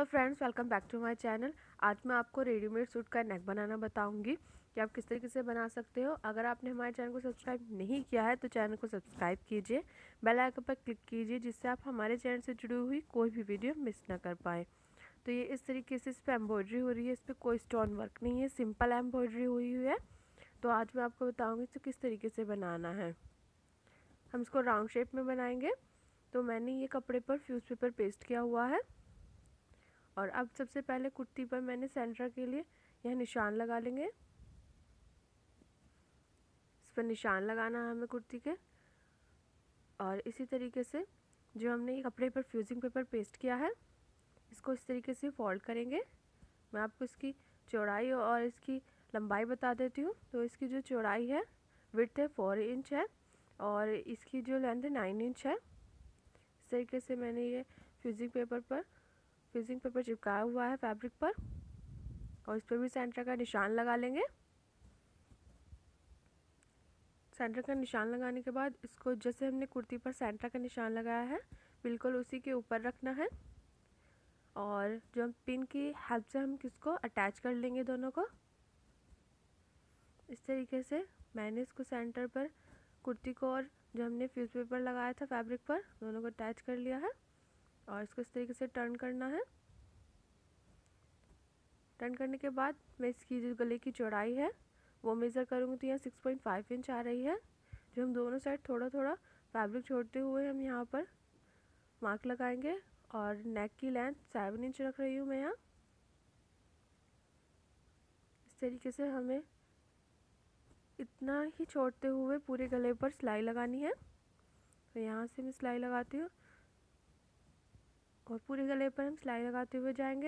Hello friends, welcome back to my channel. आज मैं आपको रेडीमेड सूट का नेक बनाना बताऊंगी कि आप किस तरीके से बना सकते हो। अगर आपने हमारे चैनल को सब्सक्राइब नहीं किया है तो चैनल को सब्सक्राइब कीजिए, बेल आइकन पर क्लिक कीजिए जिससे आप हमारे चैनल से जुड़ी हुई कोई भी वीडियो मिस ना कर पाए। तो ये इस तरीके से इस पर एम्ब्रॉयडरी हो रही है, इस पर कोई स्टोन वर्क नहीं है, सिंपल एम्ब्रॉयडरी हुई हुई है। तो आज मैं आपको बताऊँगी तो किस तरीके से बनाना है। हम इसको राउंड शेप में बनाएंगे। तो मैंने ये कपड़े पर फ्यूज़ पेपर पेस्ट किया हुआ है और अब सबसे पहले कुर्ती पर मैंने सेंटर के लिए यह निशान लगा लेंगे। इस पर निशान लगाना है हमें कुर्ती के। और इसी तरीके से जो हमने ये कपड़े पर फ्यूजिंग पेपर पेस्ट किया है इसको इस तरीके से फोल्ड करेंगे। मैं आपको इसकी चौड़ाई और इसकी लंबाई बता देती हूँ। तो इसकी जो चौड़ाई है, विड्थ है 4 इंच है और इसकी जो लेंथ है 9 इंच है। इस तरीके से मैंने ये फ्यूजिंग पेपर चिपकाया हुआ है फैब्रिक पर और इस पर भी सेंटर का निशान लगा लेंगे। सेंटर का निशान लगाने के बाद इसको जैसे हमने कुर्ती पर सेंटर का निशान लगाया है बिल्कुल उसी के ऊपर रखना है और जो हम पिन की हेल्प से हम किसको अटैच कर लेंगे दोनों को। इस तरीके से मैंने इसको सेंटर पर कुर्ती को और जो हमने फ्यूज पेपर लगाया था फैब्रिक पर दोनों को अटैच कर लिया है और इसको इस तरीके से टर्न करना है। टर्न करने के बाद मैं इसकी जो गले की चौड़ाई है वो मेज़र करूँगी तो यहाँ 6.5 इंच आ रही है। जो हम दोनों साइड थोड़ा थोड़ा फैब्रिक छोड़ते हुए हम यहाँ पर मार्क लगाएंगे और नेक की लेंथ 7 इंच रख रही हूँ मैं यहाँ। इस तरीके से हमें इतना ही छोड़ते हुए पूरे गले पर सिलाई लगानी है। तो यहाँ से मैं सिलाई लगाती हूँ और पूरे गले पर हम सिलाई लगाते हुए जाएंगे।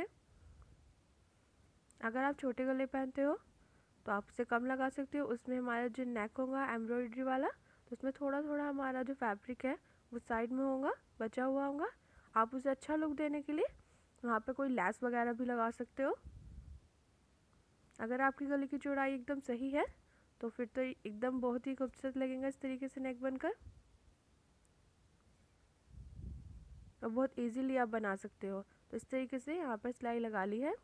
अगर आप छोटे गले पहनते हो तो आप उसे कम लगा सकते हो। उसमें हमारा जो नेक होगा एम्ब्रॉयडरी वाला तो उसमें थोड़ा थोड़ा हमारा जो फैब्रिक है वो साइड में होगा, बचा हुआ होगा। आप उसे अच्छा लुक देने के लिए वहाँ पे कोई लैस वगैरह भी लगा सकते हो। अगर आपकी गले की चौड़ाई एकदम सही है तो फिर तो एकदम बहुत ही खूबसूरत लगेगा इस तरीके से नेक बनकर और बहुत इजीली आप बना सकते हो। तो इस तरीके से यहाँ पर सिलाई लगा ली है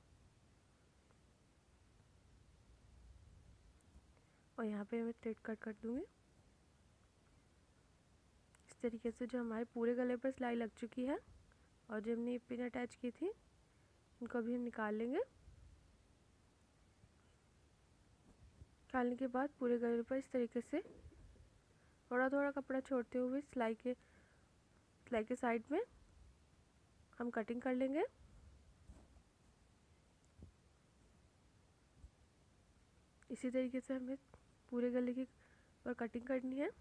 और यहाँ पे मैं थ्रेड कट कर दूँगी। इस तरीके से जो हमारे पूरे गले पर सिलाई लग चुकी है और जो हमने पिन अटैच की थी इनको अभी हम निकाल लेंगे। निकालने के बाद पूरे गले पर इस तरीके से थोड़ा थोड़ा कपड़ा छोड़ते हुए सिलाई के साइड में हम कटिंग कर लेंगे। इसी तरीके से हमें पूरे गले की पर कटिंग करनी है।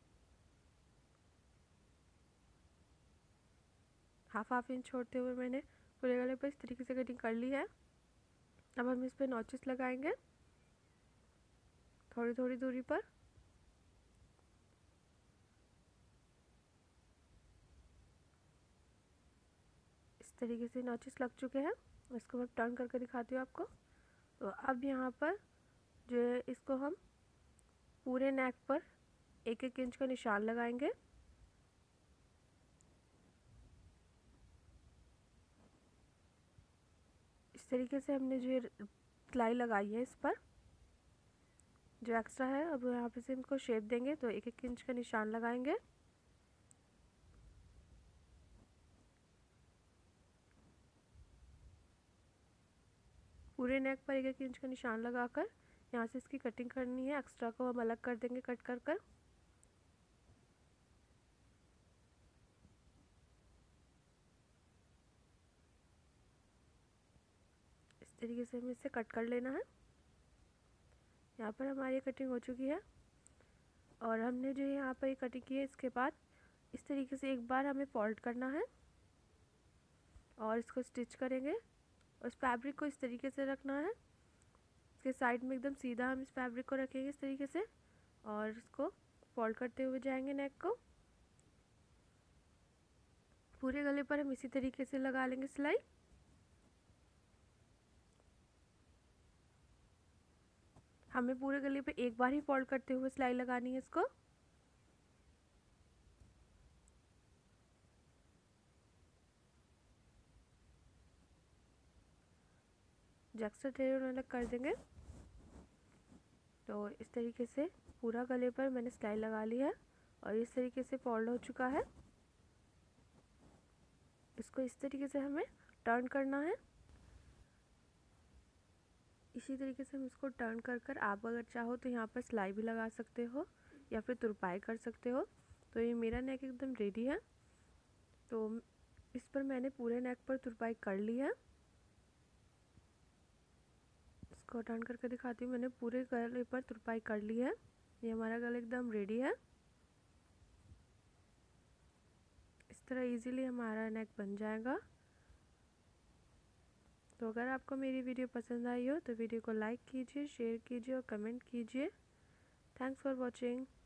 हाफ इंच छोड़ते हुए मैंने पूरे गले पर इस तरीके से कटिंग कर ली है। अब हम इस पर नॉचेस लगाएंगे थोड़ी थोड़ी दूरी पर। इस तरीके से नॉचेस लग चुके हैं। इसको मैं टर्न करके दिखाती हूँ आपको। तो अब यहाँ पर जो है इसको हम पूरे नेक पर 1-1 इंच का निशान लगाएंगे। इस तरीके से हमने जो सिलाई लगाई है इस पर जो एक्स्ट्रा है अब यहाँ पे से इनको शेप देंगे तो 1-1 इंच का निशान लगाएंगे। पूरे नेक पर 1-1 इंच का निशान लगाकर यहाँ से इसकी कटिंग करनी है। एक्स्ट्रा को हम अलग कर देंगे कट कर कर। इस तरीके से हमें इसे कट कर लेना है। यहाँ पर हमारी कटिंग हो चुकी है और हमने जो यहाँ पर कटिंग की है इसके बाद इस तरीके से एक बार हमें फोल्ड करना है और इसको स्टिच करेंगे। उस फैब्रिक को इस तरीके से रखना है, इसके साइड में एकदम सीधा हम इस फैब्रिक को रखेंगे इस तरीके से और इसको फोल्ड करते हुए जाएंगे नेक को। पूरे गले पर हम इसी तरीके से लगा लेंगे सिलाई। हमें पूरे गले पे एक बार ही फोल्ड करते हुए सिलाई लगानी है इसको। जो एक्स्ट्रा टेढ़े होने अलग कर देंगे। तो इस तरीके से पूरा गले पर मैंने सिलाई लगा ली है और इस तरीके से फोल्ड हो चुका है। इसको इस तरीके से हमें टर्न करना है। इसी तरीके से हम इसको टर्न कर कर आप अगर चाहो तो यहाँ पर सिलाई भी लगा सकते हो या फिर तुरपाई कर सकते हो। तो ये मेरा नेक एकदम रेडी है। तो इस पर मैंने पूरे नेक पर तुरपाई कर ली है। इसको टर्न करके दिखाती हूँ, मैंने पूरे गले पर तुरपाई कर ली है। ये हमारा गला एकदम रेडी है। इस तरह इजीली हमारा नेक बन जाएगा। तो अगर आपको मेरी वीडियो पसंद आई हो तो वीडियो को लाइक कीजिए, शेयर कीजिए और कमेंट कीजिए। Thanks for watching.